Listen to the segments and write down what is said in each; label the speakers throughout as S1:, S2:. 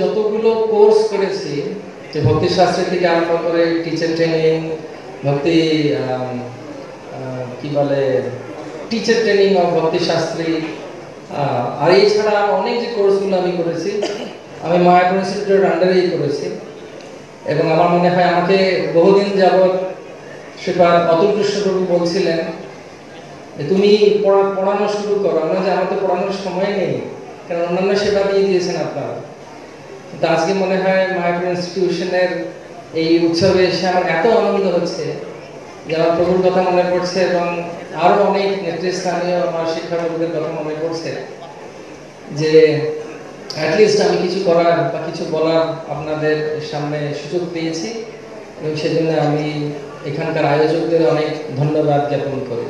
S1: যতগুলো কোর্স করেছি, যে ভক্তি শাস্ত্র থেকে আরম্ভ করে টিচার ট্রেনিং, ভক্তি কি বলে টিচার ট্রেনিং অফ ভক্তি শাস্ত্রী, আর এছাড়া অনেক যে কোর্সগুলো আমি করেছি, আমি মায়াপুর ইনস্টিটিউটের আন্ডারেই করেছি। এবং আমার মনে হয় আমাকে বহুদিন যাবৎ শ্রীপাদ অতুল কৃষ্ণপ্রভু বলছিলেন তুমি পড়ানো শুরু করো। না যে আমার তো পড়ানোর সময় নেই, কারণ অন্যান্য সেবা দিয়ে দিয়েছেন আপনারা। কিন্তু আজকে মনে হয় মায়াপুর ইনস্টিটিউশনের এই উৎসবে এসে আমার এত আনন্দ হচ্ছে যে আমার প্রভুর কথা মনে পড়ছে, এবং আরো অনেক নেতৃস্থানীয় আমার শিক্ষাগুরুদের কথা মনে পড়ছে, যে অ্যাটলিস্ট আমি কিছু করার বা কিছু বলার আপনাদের সামনে সুযোগ পেয়েছি, এবং সেজন্য আমি এখানকার আয়োজকদের অনেক ধন্যবাদ জ্ঞাপন করি।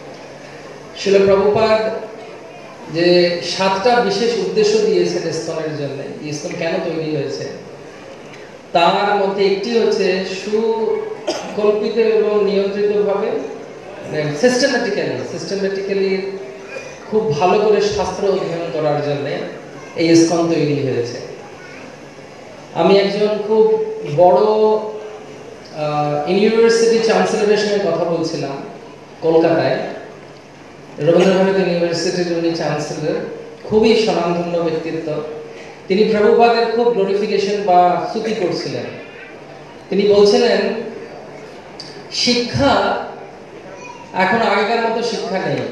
S1: শিল প্রভুপাদ যে 7টা বিশেষ উদ্দেশ্য দিয়েছেন ইসকনের জন্য, ইসকন কেন তৈরি হয়েছে, তার মধ্যে একটি হচ্ছে সুকল্পিত এবং নিয়ন্ত্রিতভাবে সিস্টেমেটিক্যালি খুব ভালো করে শাস্ত্র অধ্যয়ন করার জন্য এই ইসকন তৈরি হয়েছে। আমি একজন খুব বড় ইউনিভার্সিটি চ্যান্সেলরের সঙ্গে কথা বলছিলাম কলকাতায়। রবীন্দ্রভারতী ইউনিভার্সিটির উনি চ্যান্সেলর, খুবই স্বনামধন্য ব্যক্তিত্ব। তিনি প্রভুপাদের খুব গ্লোরিফিকেশন বা স্তুতি করছিলেন। তিনি বলছিলেন শিক্ষা এখন আগেকার মতো শিক্ষা নেই।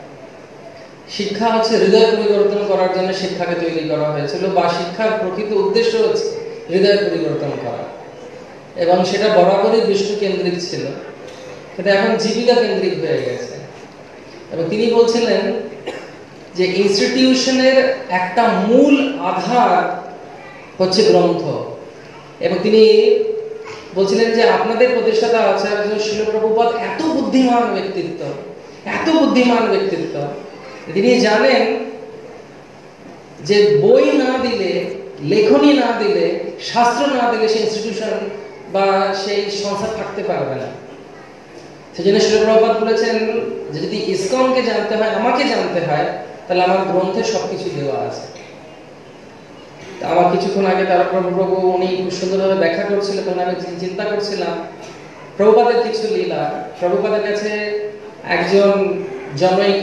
S1: শিক্ষা হচ্ছে হৃদয় পরিবর্তন করার জন্য শিক্ষাকে তৈরি করা হয়েছিল, বা শিক্ষার প্রকৃত উদ্দেশ্য হচ্ছে হৃদয় পরিবর্তন করা, এবং সেটা বরাবরই বিষ্ণু কেন্দ্রিক ছিল, কিন্তু এখন জীবিকা কেন্দ্রিক হয়ে গেছে। এবং তিনি বলছিলেন যে ইনস্টিটিউশনের একটা মূল আধার হচ্ছে গ্রন্থ। এবং তিনি বলছিলেন যে আপনাদের প্রতিষ্ঠাতা আচার্য শিল প্রভুপাদ এত বুদ্ধিমান ব্যক্তিত্ব, তিনি জানেন যে বই না দিলে, লেখনী না দিলে, শাস্ত্র না দিলে সেই ইনস্টিটিউশন বা সেই সংস্থা থাকতে পারবে না। সেজন্য শিল প্রভুপাদ বলেছেন যে যদি ইসকনকে জানতে হয়, আমাকে জানতে হয়, তাহলে আমার গ্রন্থে সবকিছু দেওয়া আছে। আমার কিছুক্ষণ আগে তারা প্রভু উনি খুব সুন্দরভাবে ব্যাখ্যা করছিলেন, তখন আমি চিন্তা করছিলাম প্রভুপাদের কিছু লীলা। প্রভুপাদের কাছে একজন জনৈক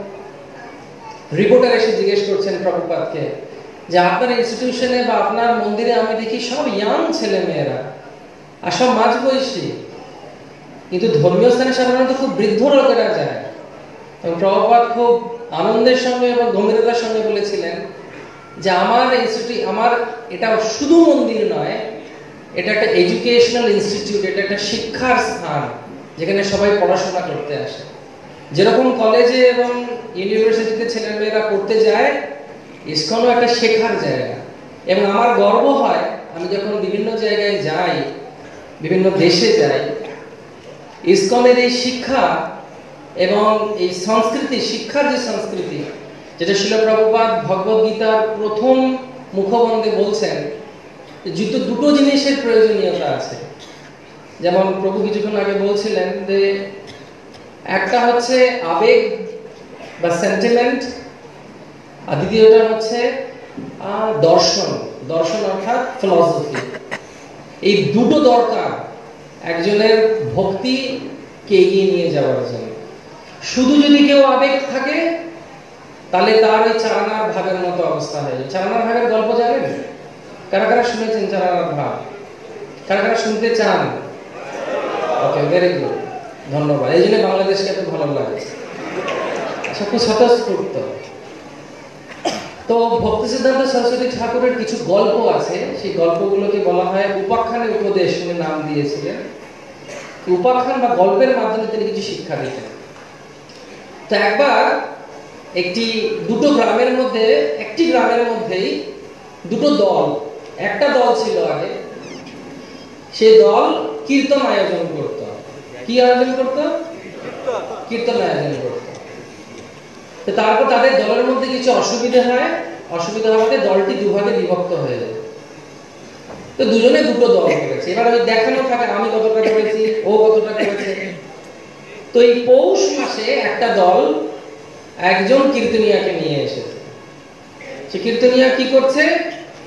S1: রিপোর্টার এসে জিজ্ঞেস করছেন প্রভুপাদকে যে আপনার ইনস্টিটিউশনে বা আপনার মন্দিরে আমি দেখি সব ইয়াং ছেলে মেয়েরা আর সব মাঝবয়সী, কিন্তু ধর্মীয় স্থানে সাধারণত খুব বৃদ্ধ লোকেরা যায়। এবং প্রভুপাদ খুব আনন্দের সঙ্গে এবং গম্ভীরতার সঙ্গে বলেছিলেন যে আমার এটা শুধু মন্দির নয়, এটা একটা এডুকেশনাল ইনস্টিটিউট, এটা একটা শিক্ষার স্থান যেখানে সবাই পড়াশোনা করতে আসে। যেরকম কলেজে এবং ইউনিভার্সিটিতে ছেলেমেয়েরা পড়তে যায়, ইসকনও একটা শেখার জায়গা। এবং আমার গর্ব হয় আমি যখন বিভিন্ন জায়গায় যাই, বিভিন্ন দেশে যাই, ইসকনের এই শিক্ষা এবং এই সংস্কৃতি, শিক্ষার যে সংস্কৃতি, যেটা শিল প্রভুপাদ ভগবদ গীতার প্রথম মুখবন্ধে বলছেন, দুটো জিনিসের প্রয়োজনীয়তা আছে। যেমন প্রভু কিছুক্ষণ আগে বলছিলেন যে একটা হচ্ছে আবেগ বা সেন্টিমেন্ট, আর দ্বিতীয়টা হচ্ছে দর্শন অর্থাৎ ফিলসফি। এই দুটো দরকার একজনের ভক্তিকে এগিয়ে নিয়ে যাওয়ার জন্য। শুধু যদি কেউ আবেগ থাকে তাহলে তার ওই চারানার ভাগের মতো অবস্থা হয়ে যায়। চারানার ভাগের গল্প জানেন? কারা কারা শুনেছেন চারানার ভাগ? কারা কারা শুনতে চান? ওকে, ভেরি গুড, ধন্যবাদ। এই জন্য বাংলাদেশকে এত ভালো লাগে, খুব স্বতঃস্ফূর্ত। তো ভক্তি সিদ্ধান্ত সরস্বতী ঠাকুরের কিছু গল্প আছে, সেই গল্পগুলোকে বলা হয় উপাখ্যানের উপদেশ, উনি নাম দিয়েছিলেন। উপাখ্যান বা গল্পের মাধ্যমে তিনি কিছু শিক্ষা দিতেন। তো একবার একটি গ্রামের মধ্যেই দুটো দল, একটা দল ছিল আগে, সেই দল কীর্তন আয়োজন করত। কি আয়োজন করত? কীর্তন আয়োজন করত। তো তারপর তাদের দলের মধ্যে কিছু অসুবিধা হওয়াতে দলটি দুভাগে বিভক্ত হয়ে যায়। তো দুজনে দুটো দল করেছে। এবার ওই দেখানো থাকে আমি কতটা করেছি, ও কতটা করেছে। তো এই পৌষ মাসে একটা দল একজন কীর্তনিয়াকে নিয়ে এসেছে। সে কীর্তনিয়া কি করছে?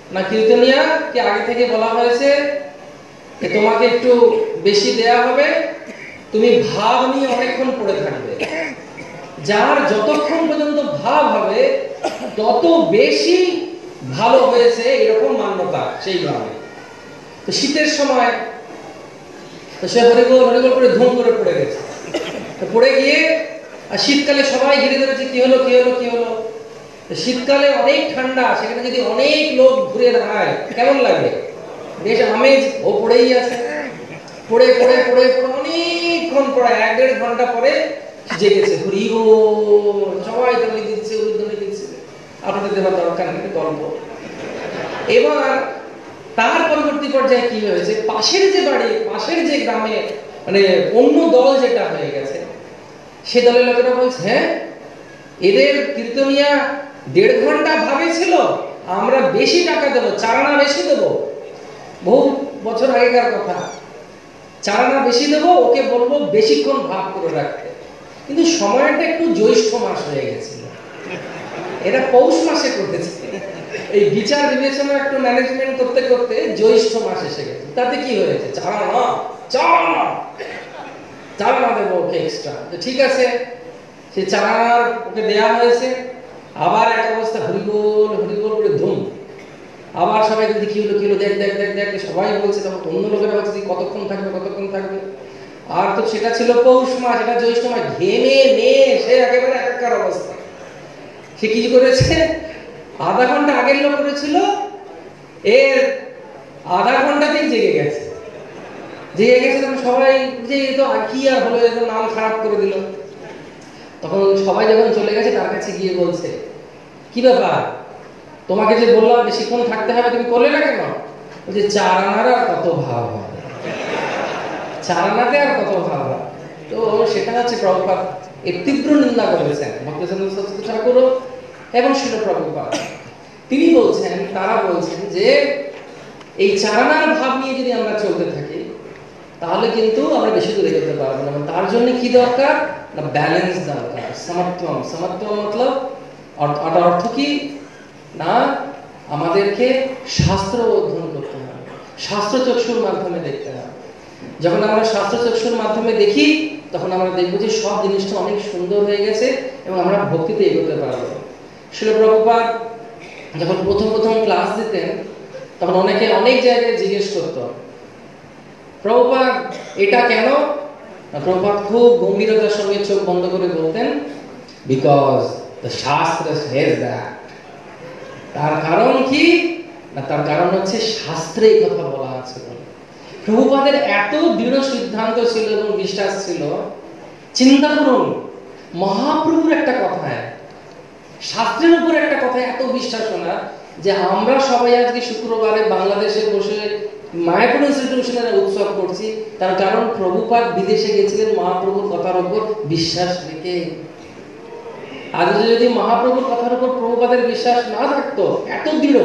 S1: না কীর্তনিয়া কি আগে থেকে বলা হয়েছে যে তোমাকে একটু বেশি দেয়া হবে, তুমি ভাব নিয়ে অনেকক্ষণ পড়ে থাকবে, যার যতক্ষণ পর্যন্ত ভাব হবে তত বেশি ভালো হয়েছে এরকম মান্যতা সেই গ্রামে। তো শীতের সময় তো সে হরিবোল হরিবোল করে ধুম করে পড়ে গেছে। তো পড়ে গিয়ে আর শীতকালে সবাই ঘিরে ধরেছে কি হলো কি হলো কি হলো। শীতকালে অনেক ঠান্ডা, সেখানে যদি অনেক লোক ঘুরে দাঁড়ায় কেমন লাগে, বেশ আমেজ। ও পড়েই আছে, পড়ে পড়ে পড়ে পড়ে অনেকক্ষণ পড়ে, 1-1.5 ঘন্টা পরে জেগেছে, হরিবোল সবাই তালি দিচ্ছে, উলুধ্বনি দিচ্ছে। আপনাদের দেওয়ার দরকার নেই, গল্প। এবার তার পরবর্তী পর্যায়ে কি হয়েছে, পাশের যে বাড়ি, পাশের যে গ্রামে মানে অন্য দল যেটা হয়ে গেছে, সে দলের লোকেরা বলছে হ্যাঁ এদের কীর্তনিয়া 1.5 ঘন্টা ভাবে ছিল, আমরা বেশি টাকা দেবো, 4 আনা বেশি দেবো। বহু বছর আগেকার কথা, 4 আনা বেশি দেবো, ওকে বলবো বেশিক্ষণ ভাব করে রাখতে। কিন্তু সময়টা একটু জ্যৈষ্ঠ মাস হয়ে গেছিল, এটা পৌষ মাসে করেছে। এই বিচার বিবেচনা একটু ম্যানেজমেন্ট করতে করতে জ্যৈষ্ঠ মাস এসে গেছে। তাতে কি হয়েছে, 4 আনা দেবো ওকে এক্সট্রা। ঠিক আছে, সে 4 আনার ওকে দেয়া হয়েছে। আবার এক অবস্থা, হরিবোল হরিবোল করে ধুম। আবার সবাই যদি কি হলো কি হলো, দেখ দেখ দেখ দেখ, সবাই বলছে। তখন অন্য লোকেরা বলছে কতক্ষণ থাকবে কতক্ষণ থাকবে। আর তো সেটা ছিল পৌষ মাস, এটা জ্যৈষ্ঠ মাস, ঘেমে মেয়ে সে একেবারে একাকার অবস্থা। সে কি করেছে, আধা ঘন্টা আগের লোক করেছিল, এর আধা ঘন্টাতেই জেগে গেছে। তখন সবাই যে তো কি আর হলো, এত নাম খারাপ করে দিল। তখন সবাই যখন চলে গেছে তার কাছে গিয়ে বলছে কি ব্যাপার, তোমাকে যে বললাম বেশিক্ষণ থাকতে হবে তুমি করলে না কেন? বলছে 4 আনার আর কত ভাব হবে, 4 আনাতে আর কত ভাব হবে। তো সেটা হচ্ছে প্রভুপাদ এর তীব্র নিন্দা করেছেন ভক্তচন্দ্র সরস্বতী ঠাকুর এবং শিল প্রভুপাদ। তিনি বলছেন, তারা বলছেন যে এই 4 আনার ভাব নিয়ে যদি আমরা চলতে থাকি তাহলে কিন্তু আমরা বেশি দূরে যেতে পারবো না। তার জন্য কি দরকার না, ব্যালেন্স দরকার, সমত্বম। সমত্বম মতলব অর্থ কি না, আমাদেরকে শাস্ত্র অধ্যয়ন করতে হবে, শাস্ত্র চক্ষুর মাধ্যমে দেখতে হবে। যখন আমরা শাস্ত্র চক্ষুর মাধ্যমে দেখি তখন আমরা দেখবো যে সব জিনিসটা অনেক সুন্দর হয়ে গেছে এবং আমরা ভক্তিতে এগোতে পারবো। শিল প্রভুপাদ যখন প্রথম প্রথম ক্লাস দিতেন তখন অনেকে অনেক জায়গায় জিজ্ঞেস করতো প্রভুপাদ এটা কেন। প্রভুপাদ খুব গম্ভীরতার সঙ্গে চোখ বন্ধ করে বলতেন, বিকজ দ্য শাস্ত্র সেজ দ্যাট। তার কারণ কি না, তার কারণ হচ্ছে শাস্ত্রে এই কথা বলা আছে। প্রভুপাদের এত দৃঢ় সিদ্ধান্ত ছিল এবং বিশ্বাস ছিল। চিন্তা করুন, মহাপ্রভুর একটা কথায়, শাস্ত্রের উপর একটা কথায় এত বিশ্বাস না যে আমরা সবাই আজকে শুক্রবারে বাংলাদেশে বসে মায়াপুর ইনস্টিটিউশনের উৎসব করছি। তার কারণ প্রভুপাদ বিদেশে গেছিলেন মহাপ্রভুর কথার উপর বিশ্বাস রেখে। আজ যদি মহাপ্রভুর কথার উপর প্রভুপাদের বিশ্বাস না থাকতো এত দৃঢ়,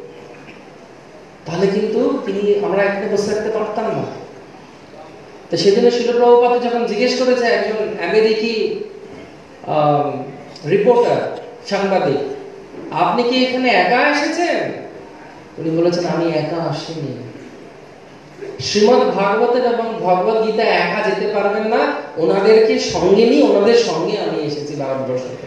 S1: তাহলে কিন্তু আমরা এখানে বসে থাকতে পারতাম না। তো সেদিন শিল প্রভুপাদ যখন জিজ্ঞেস করেছে একজন আমেরিকি রিপোর্টার, সাংবাদিক, আপনি কি এখানে একা এসেছেন? উনি বলেছেন আমি একা আসিনি। শ্রীমদ ভাগবতের এবং ভগবত গীতা একা যেতে পারবেন না, ওনাদেরকে সঙ্গে নিয়ে ওনাদের সঙ্গে আমি এসেছি ভারতবর্ষ থেকে।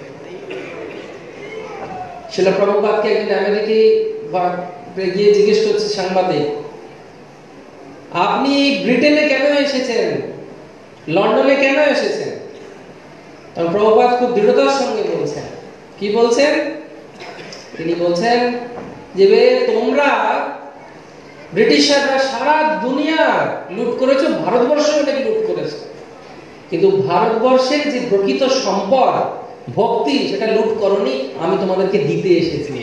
S1: শিল প্রভুপাদকে একজন আমেরিকি গিয়ে জিজ্ঞেস করছে সাংবাদিক, আপনি ব্রিটেনে কেন এসেছেন, লন্ডনে কেন এসেছেন? তখন প্রভুপাদ খুব দৃঢ়তার সঙ্গে বলছেন, কি বলছেন? তিনি বলছেন যে তোমরা ব্রিটিশাররা সারা দুনিয়া লুট করেছো, ভারতবর্ষেও নাকি লুট করেছো, কিন্তু ভারতবর্ষের যে প্রকৃত সম্পদ ভক্তি সেটা লুট করনি, আমি তোমাদেরকে দিতে এসেছি।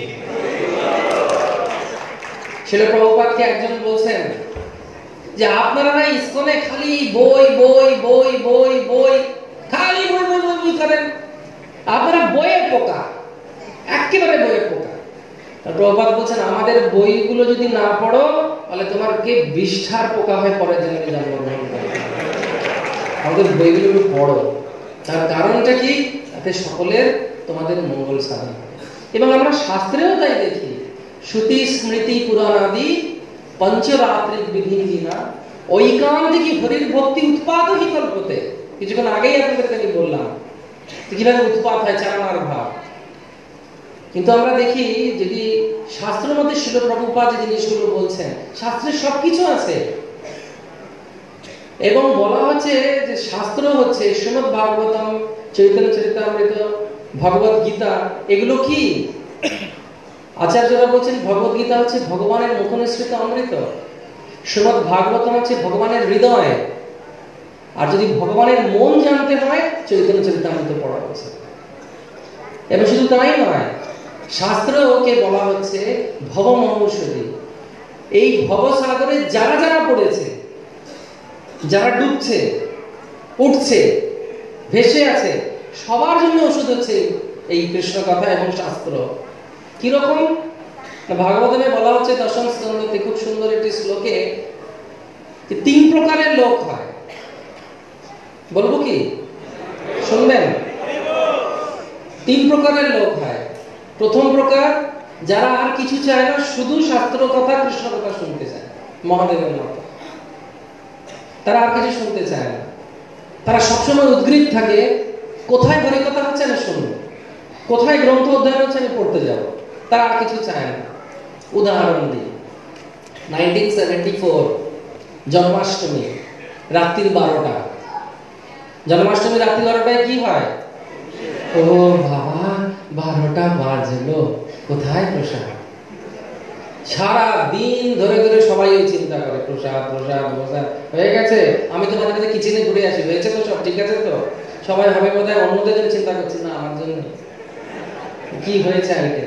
S1: শিল প্রভুপাদকে একজন বলছেন যে আপনারা না ইসকনে খালি বই বই বই বই বই, খালি বই বই বই বই করেন, আপনারা বইয়ের পোকা, একেবারে বইয়ের পোকা। প্রভুপাদ বলছেন আমাদের বইগুলো যদি না পড়ো তাহলে তোমার কে বিষ্ঠার পোকা হয়ে পরের জন্য জন্মগ্রহণ করে। আমাদের বইগুলো পড়ো, তার কারণটা কি, তাতে সকলের তোমাদের মঙ্গল সাধন। এবং আমরা শাস্ত্রেও তাই দেখি श्रुति स्मृति पुराण आदि पंचरात्रिक विधि जीना ঐকান্তিক হরির ভক্তি উৎপাদ হি কল্পতে। কিছুক্ষণ আগেই আপনাদেরকে আমি বললাম কিভাবে উৎপাদ হয় চারণার ভাব। কিন্তু আমরা দেখি যদি শাস্ত্রের মধ্যে শিল প্রভুপাদ যে জিনিসগুলো বলছেন, শাস্ত্রে সবকিছু আছে এবং বলা হচ্ছে যে শাস্ত্র হচ্ছে শ্রীমদ ভাগবতম, চৈতন্য চরিতামৃত, ভগবত গীতা, এগুলো কি? আচার্যরা বলছেন ভগবত গীতা হচ্ছে ভগবানের মুখনিসৃত অমৃত, শ্রীমদ ভাগবতম হচ্ছে ভগবানের হৃদয়, আর যদি ভগবানের মন জানতে হয় চৈতন্য চরিতামৃত পড়া হচ্ছে। এবং শুধু তাই নয়, শাস্ত্রকে বলা হচ্ছে ভবমহৌষধি। এই ভবসাগরে যারা যারা পড়েছে, যারা ডুবছে, উঠছে, ভেসে আছে, সবার জন্য ওষুধ হচ্ছে এই কৃষ্ণ কথা এবং শাস্ত্র। কিরকম? ভাগবতমে বলা হচ্ছে দশম স্কন্ধতে খুব সুন্দর একটি শ্লোকে যে 3 প্রকারের লোক হয়। বলবো কি? শুনবেন? 3 প্রকারের লোক হয়। প্রথম প্রকার, যারা আর কিছু চায় না, শুধু শাস্ত্র কথা কৃষ্ণ কথা শুনতে চায়, মহাদেবের মতো। তারা আর কিছু শুনতে চায় না, তারা সবসময় উদ্গ্রীব থাকে কোথায় হরিকথা হচ্ছে আমি শুনবো, কোথায় গ্রন্থ অধ্যয়ন হচ্ছে আমি পড়তে যাব। তারা আর কিছু চায় না। উদাহরণ দিই, 1974 জন্মাষ্টমী রাত্রির 12টা। জন্মাষ্টমী রাত্রি 12টায় কি হয়? ও বাবা, 12টা বাজলো, কোথায় প্রসাদ? সারা দিন ধরে ধরে সবাই ওই চিন্তা করে প্রসাদ প্রসাদ প্রসাদ হয়ে গেছে, আমি তো মাঝে মাঝে কিচেনে ঘুরে আসি, হয়েছে তো সব ঠিক আছে তো? সবাই ভাবে বোধহয় অন্যদের জন্য চিন্তা করছি, না আমার জন্য কি হয়েছে আইটে।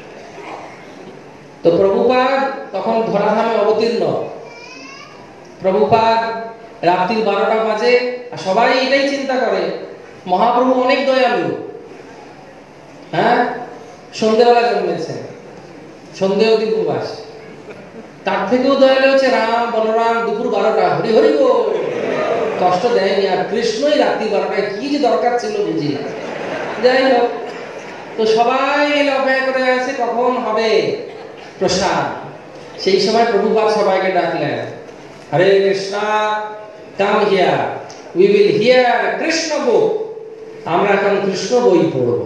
S1: তো প্রভুপাদ তখন ধরাধামে অবতীর্ণ। প্রভুপাদ রাত্রির 12টা বাজে, আর সবাই এটাই চিন্তা করে মহাপ্রভু অনেক দয়ালু, হ্যাঁ, সন্ধ্যেবেলা জন্মেছে, সন্ধ্যে অবধি উপবাস। তার থেকেও দয়ালু হচ্ছে রাম বলরাম দুপুর 12টা, হরি হরি গো, কষ্ট দেয়নি। আর কৃষ্ণই রাত্রি 12টায়, কি যে দরকার ছিল বুঝি না। যাই হোক, তো সবাই অপেক্ষা করে আছে কখন হবে প্রসাদ। সেই সময় প্রভুপাদ সবাইকে ডাকলেন, Hare Krishna, come here, we will hear Krishna book. আমরা এখন কৃষ্ণ বই পড়ব।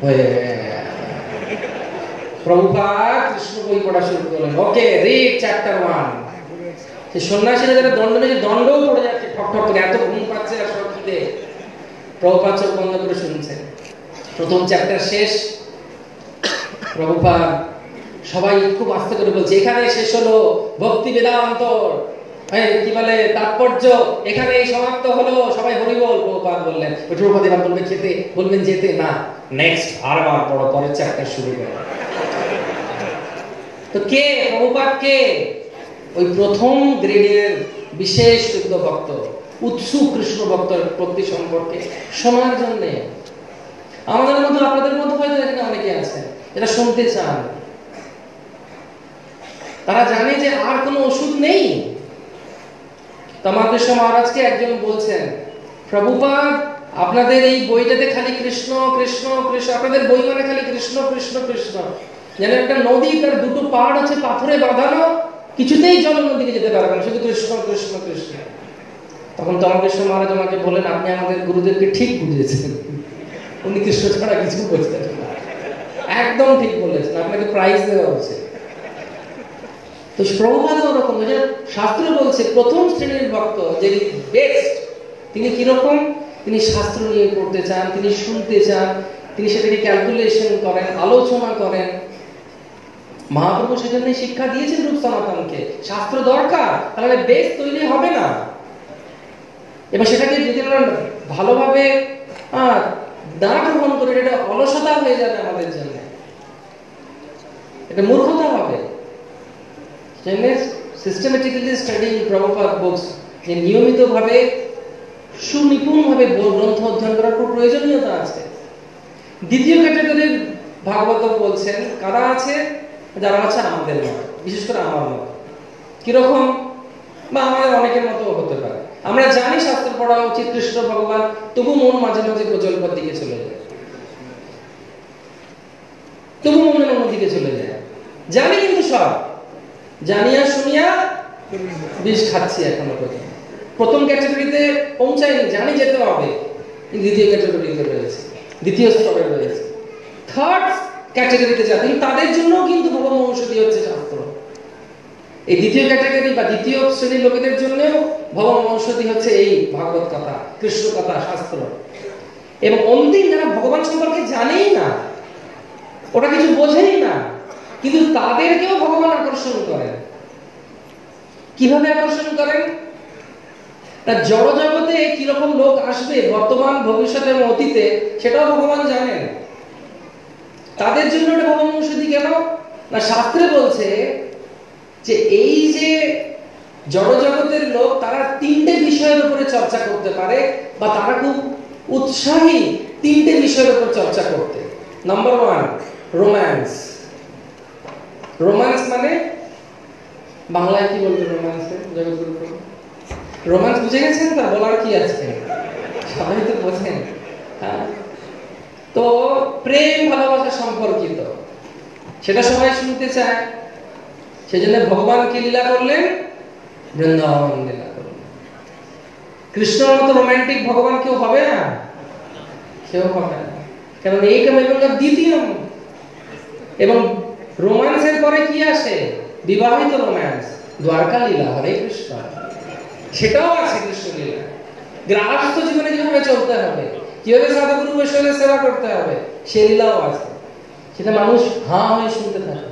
S1: প্রভুপাদ কৃষ্ণ বই পড়া শুরু করলেন। Okay, read chapter 1। সেই সন্ন্যাসীরা যারা দণ্ড নিয়ে দণ্ডও পড়ে যাচ্ছে ঠক ঠক করে, এত ঘুম পাচ্ছে আর সব খিদে। প্রভুপাদ চোখ বন্ধ করে শুনছেন। প্রথম চ্যাপ্টার শেষ। প্রভুপাদ সবাই খুব আস্তে করে বলছে, এখানে শেষ হলো ভক্তি বেদান্ত, কি বলে তাৎপর্য, এখানেই সমাপ্ত হলো, সবাই হরি বল। প্রভুপাদ বললেন, প্রভুপাদ এবার বলবে খেতে, বলবেন যেতে, না নেক্সট আরবার পড়ো, পরের চ্যাপ্টার শুরু করো। তো কে প্রভুপাদ? কে? ওই প্রথম গ্রেডের বিশেষ শুদ্ধ ভক্ত, উৎসুক কৃষ্ণ ভক্তের প্রতি সম্পর্কে শোনার জন্য। আমাদের মধ্যে, আপনাদের মধ্যে হয়তো এখানে অনেকে আছে এটা শুনতে চান। তারা জানে যে আর কোনো ওষুধ নেই। তামাকৃষ্ণ মহারাজকে একজন বলছেন, প্রভুপাদ আপনাদের এই বইটাতে খালি কৃষ্ণ কৃষ্ণ কৃষ্ণ, আপনাদের বই মানে খালি কৃষ্ণ কৃষ্ণ কৃষ্ণ, যেন একটা নদী, তার দুটো পাড় হচ্ছে পাথরে বাঁধানো, কিছুতেই জল নদীকে যেতে পারবে না, শুধু কৃষ্ণ কৃষ্ণ কৃষ্ণ। তখন তামাকৃষ্ণ মহারাজ আমাকে বলেন, আপনি আমাদের গুরুদেবকে ঠিক বুঝিয়েছেন, উনি কৃষ্ণ ছাড়া কিছু বলছেন না। একদম ঠিক বলেছেন, আপনাকে প্রাইজ দেওয়া উচিত। তো প্রভুপাদ ওরকম, শাস্ত্র বলছে প্রথম শ্রেণীর ভক্ত যিনি বেস্ট, তিনি কিরকম? তিনি শাস্ত্র নিয়ে পড়তে চান, তিনি শুনতে চান, তিনি সেটাকে ক্যালকুলেশন করেন, আলোচনা করেন। মহাপ্রভু সেজন্য শিক্ষা দিয়েছেন রূপ সনাতনকে, শাস্ত্র দরকার, তাহলে বেশ তৈরি হবে না। এবার সেটাকে যদি আমরা ভালোভাবে না গ্রহণ করি, এটা অলসতা হয়ে যাবে আমাদের জন্য, এটা মূর্খতা হবে। সিস্টেমেটিক্যালি স্টাডিং প্রভুপাদ বুকস, যে নিয়মিতভাবে সুনিপুণভাবে গ্রন্থ অধ্যয়ন করার খুব প্রয়োজনীয়তা আছে। দ্বিতীয় ক্যাটাগরির ভাগবত বলছেন কারা আছে? যারা আছে আমাদের মতো, বিশেষ করে আমার মতো। কিরকম? বা আমাদের অনেকের মতো হতে পারে। আমরা জানি শাস্ত্র পড়া উচিত, কৃষ্ণ ভগবান, তবু মন মাঝে মাঝে প্রচলপর দিকে চলে যায়, তবু মনের অন্যদিকে চলে যায়। জানি কিন্তু সব জানিয়া শুনিয়া বিষ খাচ্ছি এখনো পর্যন্ত। প্রথম ক্যাটাগরিতে পৌঁছায়নি, জানি যেতে হবে, দ্বিতীয় ক্যাটাগরিতে রয়েছে, দ্বিতীয় স্তরে রয়েছে, থার্ড ক্যাটাগরিতে যাবে, কিন্তু তাদের জন্য কিন্তু ভগবান ঔষধি হচ্ছে শাস্ত্র। এই দ্বিতীয় ক্যাটাগরি বা দ্বিতীয় শ্রেণীর লোকেদের জন্য ভগবান ঔষধি হচ্ছে এই ভাগবত কথা, কৃষ্ণ কথা, শাস্ত্র। এবং অন্তিম যারা ভগবান সম্পর্কে জানেই না, ওটা কিছু বোঝেই না, কিন্তু তাদেরকেও ভগবান আকর্ষণ করেন। কিভাবে আকর্ষণ করেন? তা জড় জগতে কিরকম লোক আসবে বর্তমান, ভবিষ্যৎ এবং অতীতে, সেটাও ভগবান জানেন। তাদের জন্য এটা ভগবান ঔষধি কেন না, শাস্ত্রে বলছে যে এই যে জড় জগতের লোক, তারা তিনটে বিষয়ের উপরে চর্চা করতে পারে, বা তারা খুব উৎসাহী তিনটে বিষয়ের উপর চর্চা করতে। Number one, romance. রোম্যান্স মানে বাংলায় কি বলবে রোম্যান্সে? রোম্যান্স বুঝে গেছেন? তা বলার কি আছে, সবাই তো বোঝেন। হ্যাঁ, তো প্রেম ভালোবাসা সম্পর্কিত, সেটা সবাই শুনতে চায়। সেজন্য ভগবান কি লীলা করলেন? বৃন্দাবন লীলা করলেন। কৃষ্ণর মতো রোমান্টিক ভগবান কেউ হবে না, কেউ হবে না, কারণ এইকম এবং দ্বিতীয়। এবং রোম্যান্সের পরে কি আসে? বিবাহিত রোম্যান্স, দ্বারকা লীলা, হরে কৃষ্ণ, সেটাও আছে কৃষ্ণ লীলা। গৃহস্থ জীবনে কিভাবে চলতে হবে, কিভাবে সাধুগুরু বৈষ্ণবের সেবা করতে হবে, সে লীলাও আছে। সেটা মানুষ হাঁ হয়ে শুনতে থাকে।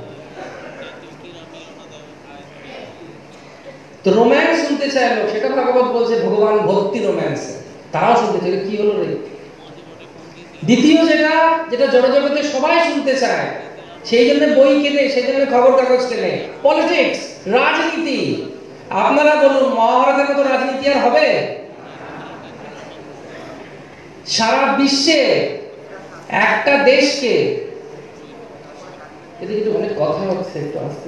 S1: তো রোম্যান্স শুনতে চায় লোক, সেটা ভাগবত বলছে ভগবান ভক্তি রোম্যান্স, তারাও শুনতে চায়। কি হলো রে? দ্বিতীয় যেটা যেটা জড় জগতে সবাই শুনতে চায়, সেই জন্য বই কেনে, সেই জন্য খবর কাগজ কেনে, পলিটিক্স, রাজনীতি। আপনারা বলুন, মহাভারতের মতো রাজনীতি আর হবে? সারা বিশ্বে একটা দেশকে, এদিকে একটু অনেক কথা হচ্ছে, একটু আস্তে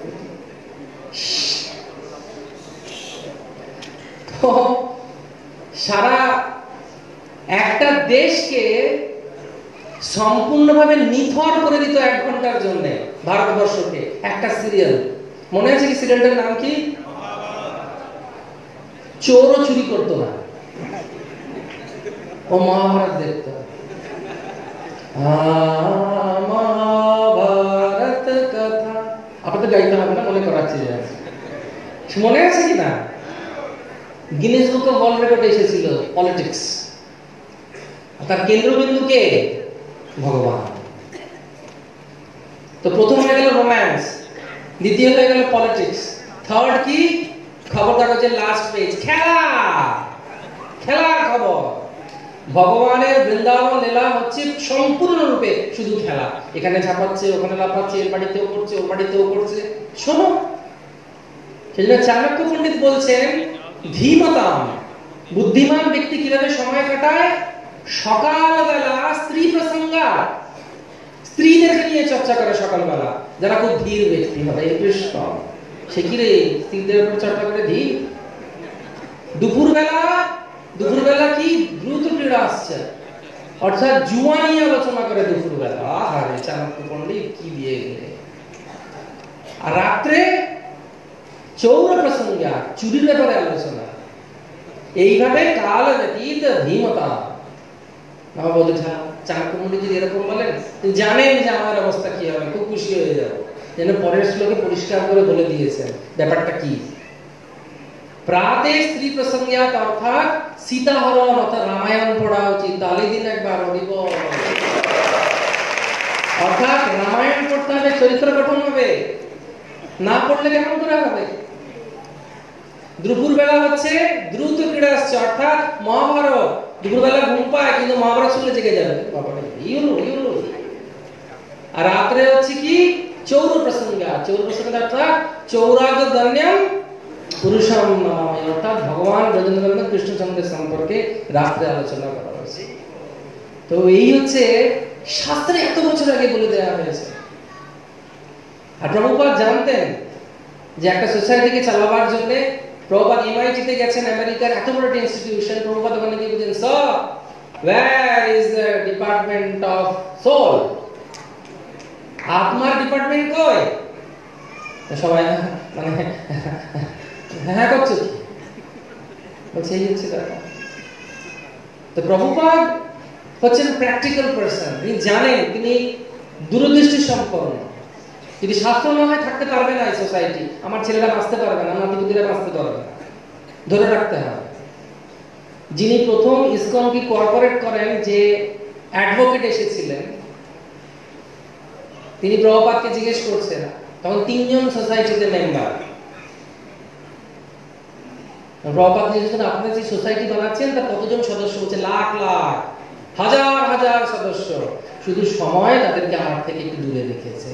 S1: তো সারা একটা দেশকে সম্পূর্ণভাবে নিথর করে দিত 1 ঘন্টার জন্য ভারতবর্ষকে একটা সিরিয়াল। মনে আছে কি সিরিয়ালটার নাম কি? চোরও চুরি করতো না, ও মহাভারত দেখতো। মহাভারত কথা আপনাদের গাইতে হবে না, মনে করাচ্ছি। মনে আছে কি না? গিনেস বুক অফ ওয়ার্ল্ড রেকর্ডে এসেছিল পলিটিক্স। তার কেন্দ্রবিন্দু কে? ভগবান। তো প্রথম হয়ে গেল রোম্যান্স, দ্বিতীয় হয়ে গেল পলিটিক্স, থার্ড কি? খবর কাগজের লাস্ট পেজ, খেলা। খেলার খবর। ভগবানের বৃন্দাবন লীলা হচ্ছে সম্পূর্ণরূপে শুধু খেলা। এখানে ঝাঁপাচ্ছে, ওখানে লাফাচ্ছে, এর বাড়িতেও করছে, ওর বাড়িতেও করছে। শোনো, সেজন্য চাণক্য পণ্ডিত বলছেন, ধীমতাম, বুদ্ধিমান ব্যক্তি কিভাবে সময় কাটায়? সকালবেলা স্ত্রী প্রসঙ্গা, স্ত্রীদেরকে নিয়ে চর্চা করে সকালবেলা। যারা খুব ধীর ব্যক্তি হবে, কৃষ্ণ, সে কি রে স্ত্রীদের উপর চর্চা করে ধীর? দুপুরবেলা কি দ্রুত ক্রীড়া আসছে, অর্থাৎ জুয়া নিয়ে আলোচনা করে দুপুরবেলা। আহারে চাণক্য পণ্ডিত কি দিয়ে গেলে। আর রাত্রে চৌর প্রসঙ্গা, চুরির ব্যাপারে আলোচনা। এইভাবে কাল ব্যতীত ধীমতা। বাবা বলতে চাণক্য পণ্ডিত যদি এরকম বলেন, জানেন যে আমার অবস্থা কি হবে, খুব খুশি হয়ে যাবো, যেন পরের শ্লোকে পরিষ্কার করে বলে দিয়েছেন ব্যাপারটা কি। প্রাতে স্ত্রী প্রসঙ্গাত, অর্থাৎ সীতা হরণ, অর্থাৎ রামায়ণ পড়া উচিত। তাহলে দিন একবার অধিক, অর্থাৎ রামায়ণ পড়তে হবে, চরিত্র গঠন হবে। না পড়লে কেমন করে হবে? দুপুরবেলা হচ্ছে দ্রুত ক্রীড়া আসছে, অর্থাৎ মহাভারত। দুপুরবেলা ঘুম পায়, কিন্তু মহাভারত শুনলে জেগে যাবে। আর রাত্রে হচ্ছে কি? চৌর প্রসঙ্গা। চৌর প্রসঙ্গ অর্থাৎ চৌরাগ দন্যম পুরুষম নামামি, অর্থাৎ ভগবান ব্রজেন্দ্রনন্দন কৃষ্ণচন্দ্রের সম্পর্কে রাত্রে আলোচনা করা হয়েছে। তো এই হচ্ছে শাস্ত্রে এত বছর আগে বলে দেওয়া হয়েছে। আর প্রভুপাদ জানতেন যে একটা সোসাইটিকে চালাবার জন্য, প্রভুপাদ এমআইটিতে গেছেন, আমেরিকার এত বড় একটা ইনস্টিটিউশন। প্রভুপাদ ওখানে গিয়ে বলছেন, sir, where is the department of soul? আত্মার ডিপার্টমেন্ট কই? সবাই মানে হ্যাঁ করছো বলছে এই হচ্ছে ব্যাপার। তো প্রভুপাদ হচ্ছেন প্র্যাকটিক্যাল পারসন, তিনি জানেন, তিনি দূরদৃষ্টি সম্পন্ন। যদি শাস্ত্র না হয় থাকতে পারবে না এই সোসাইটি, আমার ছেলেরা বাঁচতে পারবে না, নাতিপুতিরা বাঁচতে পারবে না, ধরে রাখতে হবে। যিনি প্রথম ইসকনকে কর্পোরেট করেন, যে অ্যাডভোকেট এসেছিলেন, তিনি প্রভুপাদকে জিজ্ঞেস করছেন, তখন 3 জন সোসাইটিতে মেম্বার। প্রভুপাদ জিজ্ঞেস করেন, আপনারা যে সোসাইটি বানাচ্ছেন তার কতজন সদস্য? বলছে লাখ লাখ, হাজার হাজার সদস্য, শুধু সময় তাদেরকে আমার থেকে একটু দূরে রেখেছে।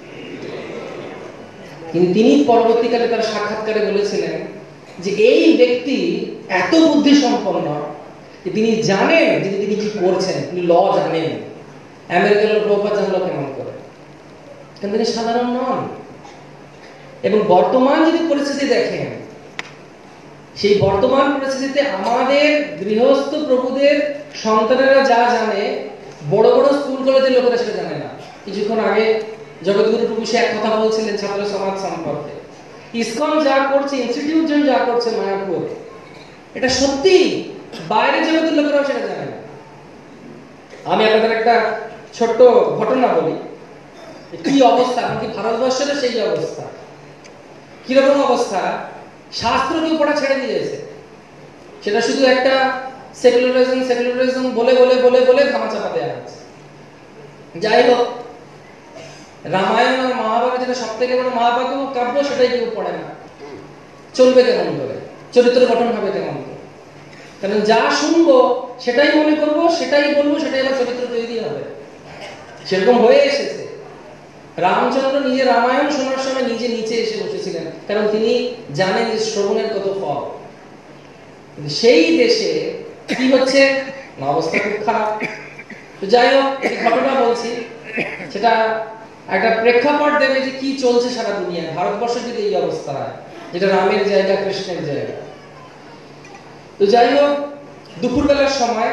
S1: কিন্তু তিনি পরবর্তীকালে তার সাক্ষাৎকারে বলেছিলেন যে এই ব্যক্তি এত বুদ্ধি সম্পন্ন যে তিনি জানেন যে তিনি কি করছেন, তিনি ল জানেন। আমেরিকার প্রভুপাদ জানলো কেমন করে? কারণ তিনি সাধারণ নন। এবং বর্তমান যদি পরিস্থিতি দেখেন, সেই বর্তমান পরিস্থিতিতে আমাদের গৃহস্থ প্রভুদের সন্তানেরা যা জানে, বড় বড় স্কুল কলেজের লোকেরা সেটা জানে না। কিছুক্ষণ আগে জগৎগুরু প্রভু সে এক কথা বলছিলেন ছাত্র সমাজ সম্পর্কে। ইসকন যা করছে, ইনস্টিটিউট যা করছে মায়াপুর, এটা সত্যি বাইরে জগতের লোকেরাও সেটা জানে না। আমি আপনাদের একটা ছোট্ট ঘটনা বলি, কি অবস্থা এমনকি ভারতবর্ষের সেই অবস্থা। কিরকম অবস্থা? শাস্ত্র কেউ পড়া ছেড়ে দিয়েছে, সেটা শুধু একটা সেকুলারিজম বলে বলে বলে বলে ধামাচাপা দেওয়া হচ্ছে। যাই হোক, রামায়ণ আর মহাভারত যেটা সব থেকে বড় মহাকাব্য, সেটাই কেউ পড়ে না। চলবে কেমন করে? চরিত্র গঠন হবে কেমন করে? কারণ যা শুনবো সেটাই মনে করবো, সেটাই বলবো, সেটাই আবার চরিত্র তৈরি হবে। সেরকম হয়ে এসেছে। রামচন্দ্র নিজে রামায়ণ শোনার সময় নিজে নিচে এসে বসেছিলেন, কারণ তিনি জানেন যে শ্রবণের কত ফল। সেই দেশে কি হচ্ছে, অবস্থা খুব খারাপ। তো যাই হোক, এই ঘটনা বলছি, সেটা একটা প্রেক্ষাপট দেবে যে কি চলছে সারা দুনিয়ায়। ভারতবর্ষে যদি এই অবস্থা হয়, যেটা রামের জায়গা, কৃষ্ণের জায়গা। তো যাই হোক, দুপুরবেলার সময়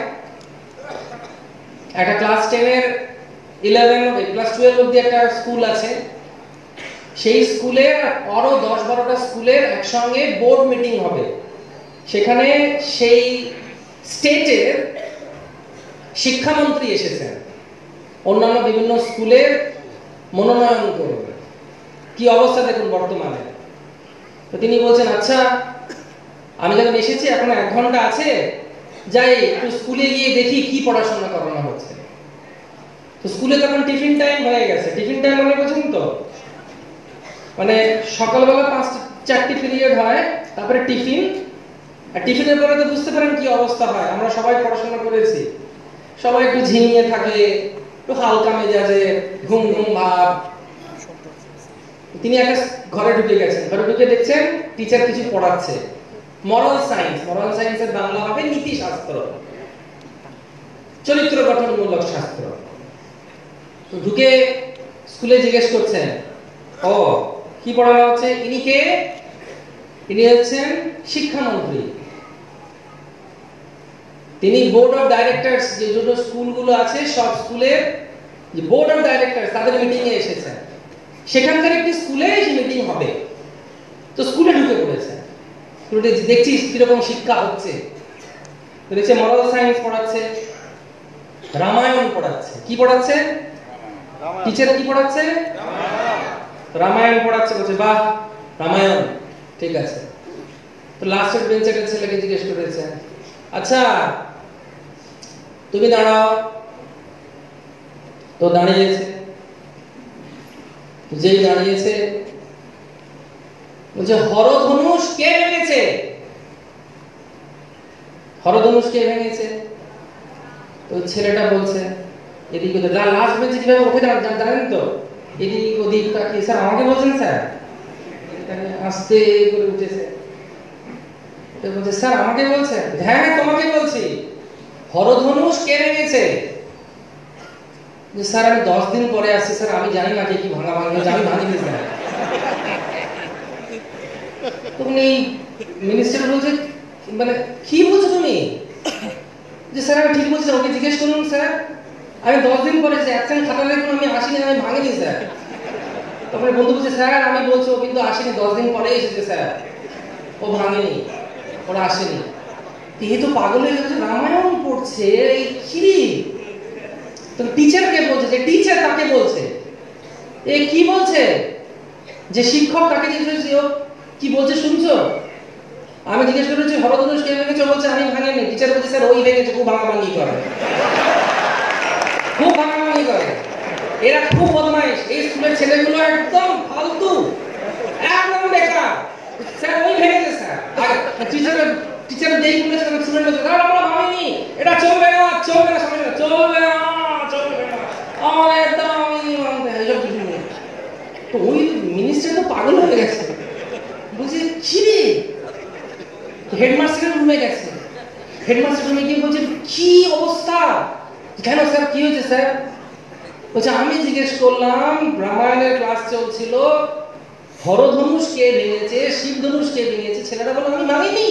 S1: একটা ক্লাস 10-এর 11 ক্লাস 12 অবধি একটা স্কুল আছে, সেই স্কুলে আরো 10-12টা স্কুলের একসঙ্গে বোর্ড মিটিং হবে। সেখানে সেই স্টেটের শিক্ষামন্ত্রী এসেছেন, অন্যান্য বিভিন্ন স্কুলের মনোনয়ন করবে। কি অবস্থা দেখুন বর্তমানে। তো তিনি বলছেন, আচ্ছা আমি যখন এসেছি এখন 1 ঘন্টা আছে, যাই একটু স্কুলে গিয়ে দেখি কি পড়াশোনা করানো হচ্ছে। তো স্কুলে তখন টিফিন টাইম হয়ে গেছে। টিফিন টাইম মানে বোঝেন তো, মানে সকালবেলা 4টি পিরিয়ড হয়, তারপরে টিফিন, আর টিফিনের পরে তো বুঝতে পারেন কি অবস্থা হয়। আমরা সবাই পড়াশোনা করেছি, সবাই একটু ঝিমিয়ে থাকে, একটু হালকা মেজাজে, ঘুম ঘুম ভাব। তিনি একটা ঘরে ঢুকে গেছেন, ঘরে ঢুকে দেখছেন টিচার কিছু পড়াচ্ছে, মরাল সায়েন্সের বাংলা হবে নীতি শাস্ত্র, চরিত্র গঠনমূলক শাস্ত্র। তো ঢুকে স্কুলে জিজ্ঞেস করছেন, ও কি পড়ানো হচ্ছে? ইনি কে? ইনি হচ্ছেন শিক্ষামন্ত্রী। তিনি বোর্ড অফ ডাইরেক্টরস, যে দুটো স্কুলগুলো আছে সব স্কুলের যে বোর্ড অফ ডাইরেক্টরস, তাদের মিটিং এ এসেছেন। সেখানকার একটি স্কুলে এই মিটিং হবে। তো স্কুলে ঢুকে পড়েছে, দেখছিস কিরকম শিক্ষা হচ্ছে। দেখছে মরাল সায়েন্স পড়াচ্ছে, রামায়ণ পড়াচ্ছে। কি পড়াচ্ছে? টিচার কি পড়াচ্ছে? রামায়ণ পড়াচ্ছে। বলছে বাহ, রামায়ণ ঠিক আছে। তো লাস্টের বেঞ্চের ছেলেকে জিজ্ঞেস করেছে, আচ্ছা তুমি দাঁড়াও। তো দাঁড়িয়েছে, যেই দাঁড়িয়েছে বলছে, হরধনুষ কে ভেঙেছে? হরধনুষ কে ভেঙেছে? তো ছেলেটা বলছে, এদিক ওদিক, লাস্ট বেঞ্চে কিভাবে উঠে জানেন তো, এদিক ওদিক তাকিয়ে, স্যার আমাকে বলছেন স্যার? আস্তে করে উঠেছে, বলছে স্যার আমাকে বলছেন? হ্যাঁ তোমাকে বলছি, হরধনুষ কে ভেঙেছে? স্যার আমি 10 দিন পরে আসছি স্যার, আমি জানি না কি ভাঙা ভাঙা, আমি ভাঙিনি স্যার। তখন এই মিনিস্টার বলছে, মানে কি বলছো তুমি? যে স্যার আমি ঠিক বলছি, ওকে জিজ্ঞেস করুন স্যার, আমি 10 দিন পরে অ্যাবসেন্ট খাতা দেখুন, আমি আসিনি, আমি ভাঙিনি স্যার। তখন বন্ধু বলছে স্যার আমি বলছি ও কিন্তু আসেনি, 10 দিন পরে এসেছে স্যার, ও ভাঙেনি, ওরা আসেনি। এই তো পাগল হয়ে গেছে, রামায়ণ পড়ছে এই কি, তো টিচারকে বলছে, যে টিচার তাকে বলছে, এ কি বলছে, যে শিক্ষক তাকে জিজ্ঞেস কি বলছে শুনছো? আমি জিজ্ঞেস করেছি হরধনুষ কে ভেঙেছে, বলছে আমি ভাঙিনি। টিচার বলছে স্যার ওই ভেঙেছে, খুব ভাঙাভাঙি করে, খুব ভাঙাভাঙি করে, এরা খুব বদমাইশ, এই স্কুলের ছেলেগুলো একদম ফালতু, একদম বেকার, স্যার ওই ভেঙেছে স্যার। আর টিচার যেই বলেছে স্টুডেন্ট বলছে স্যার আমরা ভাঙিনি, এটা চলবে না, চলবে না, সমস্যা চলবে না, চলবে না, আমার একদম এইসব কিছু নেই। তো ওই মিনিস্টার তো পাগল হয়ে গেছে, বলছে কি রে, হেডমাস্টারের রুমে গেছে, হেডমাস্টার রুমে গিয়ে বলছে কি অবস্থা, কেন স্যার কি হয়েছে স্যার? বলছে আমি জিজ্ঞেস করলাম, রামায়ণের ক্লাস চলছিল, হরধনুষ কে ভেঙেছে, শিবধনুষ কে ভেঙেছে, ছেলেরা বলে আমি ভাঙিনি।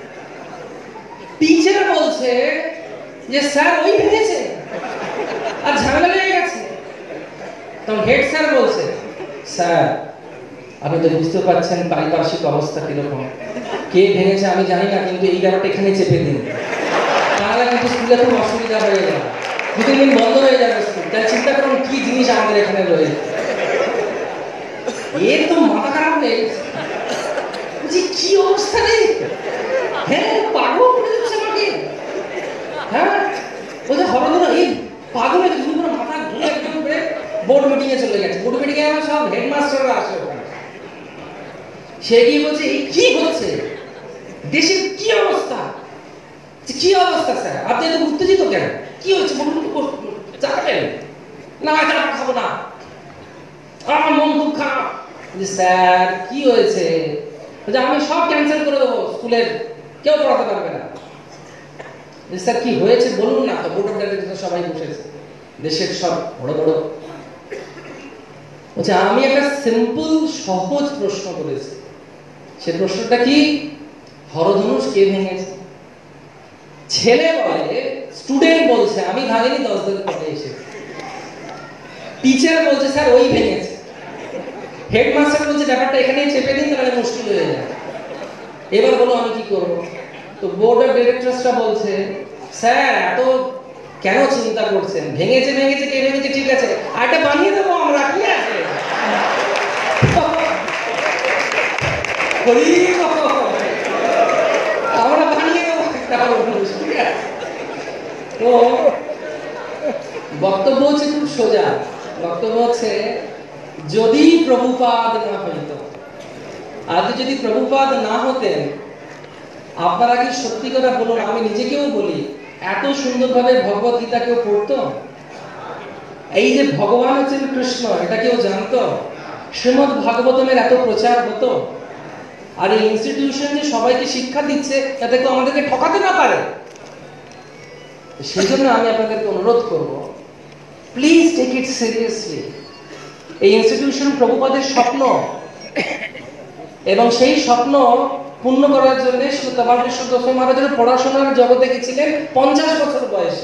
S1: টিচার বলছে যে স্যার ওই ভেঙেছে, আর ঝামেলা লেগে গেছে। তখন হেড স্যার বলছে স্যার আপনি তো বুঝতে পারছেন পারিপার্শ্বিক অবস্থা কিরকম, কে ভেঙেছে আমি জানি না, কিন্তু এই ব্যাপারটা এখানে চেপে দিন, তাহলে কিন্তু স্কুলে খুব অসুবিধা হয়ে যাবে, 2-3 দিন বন্ধ হয়ে যাবে স্কুল। তাই চিন্তা করুন কি জিনিস আমাদের এখানে রয়েছে। এর তো মাথা খারাপ হয়ে গেছে, যে কি অবস্থা রে, হ্যাঁ পাগল করে দিচ্ছে আমাকে, হ্যাঁ বলছে হরধনু এই পাগল হয়ে গেছে, মাথা ঘুরে একদম করে বোর্ড মিটিং এ চলে গেছে। বোর্ড মিটিং এ আমার সব হেডমাস্টাররা আসে ওখানে, সে গিয়ে বলছে এই কি হচ্ছে, দেশের কি অবস্থা, কি অবস্থা স্যার, আপনি এত উত্তেজিত কেন, কি হয়েছে বলুন তো, চা খাবেন? না চা খাবো না, আমার মন খুব খারাপ। স্যার কি হয়েছে? আমি সব ক্যান্সেল করে দেবো, স্কুলের কেউ পড়াতে পারবে না। স্যার কি হয়েছে বলুন না। তো বোর্ড অফ ডাইরেক্টর সবাই বসেছে, দেশের সব বড় বড়। বলছে আমি একটা সিম্পল সহজ প্রশ্ন করেছি, সে প্রশ্নটা কি, হরধনুষ কে ভেঙেছে? ছেলে বলে, স্টুডেন্ট বলছে আমি ভাঙিনি, 10 দিন পরে এসেছে। টিচার বলছে স্যার ওই ভেঙেছে। হেডমাস্টার বলছে ব্যাপারটা এখানেই চেপে দিন, তাহলে মুশকিল হয়ে যায়। এবার বলো আমি কি করব? তো বোর্ড অফ ডিরেক্টরসরা বলছে স্যার এত কেন চিন্তা করছেন, ভেঙেছে ভেঙেছে, কে ভেঙেছে ঠিক আছে, আর এটা বানিয়ে দেবো আমরা, কি আছে। আমরা বানিয়ে দেবো একটা, তো বক্তব্য হচ্ছে খুব সোজা, বক্তব্য হচ্ছে যদি প্রভুপাদ না হইতো, আজ যদি প্রভুপাদ না হতেন, আপনারা কি সত্যি কথা বলুন, আমি নিজেকেও বলি, এত সুন্দরভাবে ভগবত গীতা কেউ পড়তো? এই যে ভগবান হচ্ছেন কৃষ্ণ, এটা কেউ জানতো? শ্রীমদ ভাগবতমের এত প্রচার হতো? আর এই ইনস্টিটিউশন যে সবাইকে শিক্ষা দিচ্ছে, যাতে কেউ আমাদেরকে ঠকাতে না পারে। সেই জন্য আমি আপনাদেরকে অনুরোধ করব, প্লিজ টেক ইট সিরিয়াসলি। এই ইনস্টিটিউশন প্রভুপাদের স্বপ্ন, এবং সেই স্বপ্ন পূর্ণ করার জন্য শ্রী তাবাকেশ্বর গোস্বামী মহারাজের পড়াশোনার জগতে গেছিলেন 50 বছর বয়সে,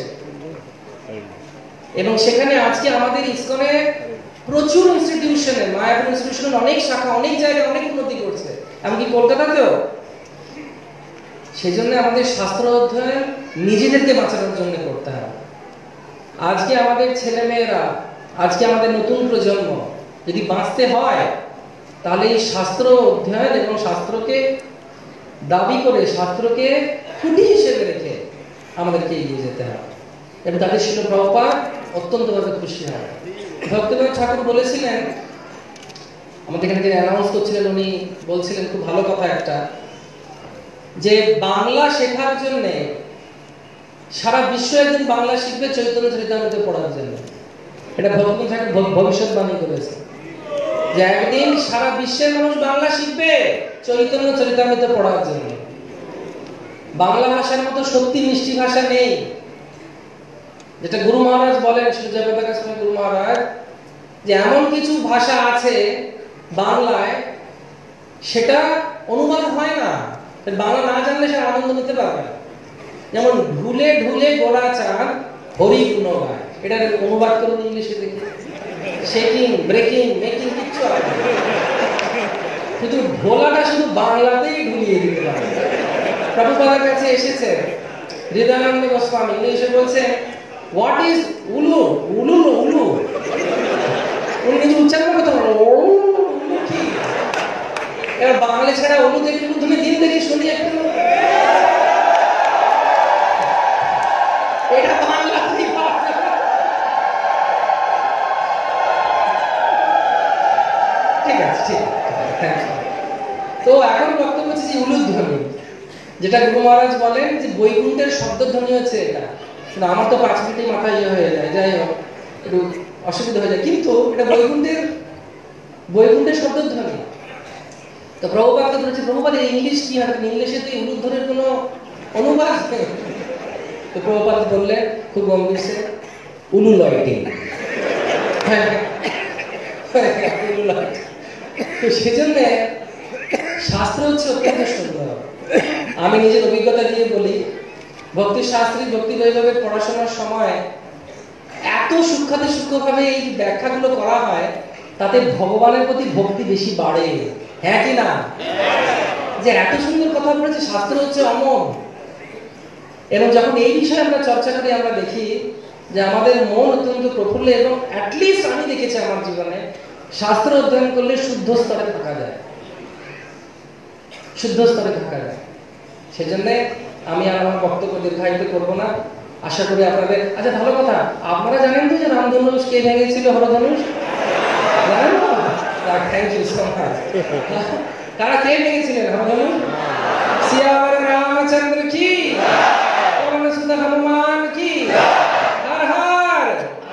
S1: এবং সেখানে আজকে আমাদের ইসকনে প্রচুর ইনস্টিটিউশনে, মায়াপুর ইনস্টিটিউশনের অনেক শাখা, অনেক জায়গায় অনেক উন্নতি করছে, এমনকি কলকাতাতেও। সেই জন্য আমাদের শাস্ত্র অধ্যয়ন নিজেদেরকে বাঁচানোর জন্য করতে হবে। আজকে আমাদের ছেলে মেয়েরা, আজকে আমাদের নতুন প্রজন্ম যদি বাঁচতে হয়, তাহলে এই শাস্ত্র অধ্যয়ন এবং শাস্ত্রকে দাবি করে, শাস্ত্রকে খুঁটি হিসেবে রেখে আমাদেরকে এগিয়ে যেতে হবে। এবং তাদের শিল প্রভুপাদ অত্যন্তভাবে খুশি হয়। ভক্তিনাথ ঠাকুর বলেছিলেন, আমাদের এখানে যিনি অ্যানাউন্স করছিলেন উনি বলছিলেন খুব ভালো কথা একটা, যে বাংলা শেখার জন্য সারা বিশ্ব একদিন বাংলা শিখবে চৈতন্য চরিতামৃত পড়ার জন্য। এটা ভক্তিনাথ ঠাকুর ভবিষ্যৎবাণী করেছে, যে একদিন সারা বিশ্বের মানুষ বাংলা শিখবে চৈতন্য চরিতামৃত পড়ার জন্য। বাংলা ভাষার মতো সত্যি মিষ্টি ভাষা নেই। যেটা গুরু মহারাজ বলেন, শ্রী জয়প্রকাশ গুরু মহারাজ, যে এমন কিছু ভাষা আছে বাংলায় সেটা অনুবাদ হয় না, বাংলা না জানলে সে আনন্দ নিতে পারবে না। যেমন ঢুলে ঢুলে গোড়া চাঁদ হরি গুণ গায়, এটা অনুবাদ করুন ইংলিশে দেখি। শেকিং, ব্রেকিং, মেকিং কিচ্ছু হয় না। শুধু ভোলাটা শুধু বাংলাতেই ঢুলিয়ে দিতে পারে। প্রভুপাদের কাছে এসেছে হৃদয়ানন্দ গোস্বামী, উনি এসে বলছে হোয়াট ইজ উলু? উলু উলু উনি কিন্তু উচ্চারণ করতে পারেন কি? এবার বাঙালি ছাড়া উলু দেখি তুমি দিন দেখি শুনি একটু, এটা বাংলাতেই পাওয়া যাবে। ঠিক আছে, ঠিক আছে, তো এখন বক্তব্য হচ্ছে যে উলুধ্বনি, যেটা গুরু মহারাজ বলেন যে বৈকুণ্ঠের শব্দধ্বনি হচ্ছে এটা। কিন্তু আমার তো 5 মিনিটে মাথায় হয়ে যায়, যাই হোক একটু অসুবিধা হয়ে যায়, কিন্তু এটা বৈকুণ্ঠের শব্দধ্বনি। তো প্রভুপাদকে বলেছে প্রভুপাদ ইংলিশ কি হবে? ইংলিশে তো উলুধ্বনির কোনো অনুবাদ নেই। তো প্রভুপাদ বললেন খুব গম্ভীর সে, উলুলয়টিং। তো সেজন্য শাস্ত্র হচ্ছে অত্যন্ত সুন্দর। আমি নিজের অভিজ্ঞতা দিয়ে বলি, ভক্তি শাস্ত্রী ভক্তি বৈভবের পড়াশোনার সময় এত সূক্ষ্মভাবে এই ব্যাখ্যাগুলো করা হয়, তাতে ভগবানের প্রতি ভক্তি বেশি বাড়ে। হ্যাঁ কি না? যে এত সুন্দর কথা বলেছে, শাস্ত্র হচ্ছে অমর। এবং যখন এই বিষয়ে আমরা চর্চা করি, আমরা দেখি যে আমাদের মন অত্যন্ত প্রফুল্ল, এবং অ্যাটলিস্ট আমি দেখেছি আমার জীবনে শাস্ত্র অধ্যয়ন করলে শুদ্ধ স্তরে থাকা যায়, শুদ্ধ স্তরে থাকা যায়। সেজন্য আমি আমার বক্তব্য দীর্ঘায়িত করবো না, আশা করি আপনাদের। আচ্ছা ভালো কথা, আপনারা জানেন তো যে রামধনুষ কে ভেঙেছিল? হরধনুষ জানেন তো? Thank you so much. তারা কে ভেঙেছিলেন হরধনুষ? সিয়াওয়ার রামচন্দ্র কি, পবন সুত হনুমান কি, হর হর।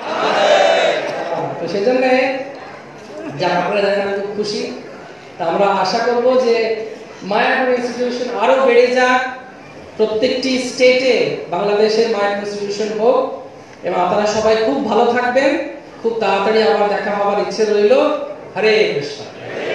S1: তো সেজন্য যা আপনারা জানেন আমি খুব খুশি। তা আমরা আশা করব যে মায়াপুর ইনস্টিটিউশন আরো বেড়ে যাক, প্রত্যেকটি স্টেটে বাংলাদেশের মায়াপুর ইনস্টিটিউশন হোক, এবং আপনারা সবাই খুব ভালো থাকবেন। খুব তাড়াতাড়ি আবার দেখা হওয়ার ইচ্ছে রইল। হরে কৃষ্ণ।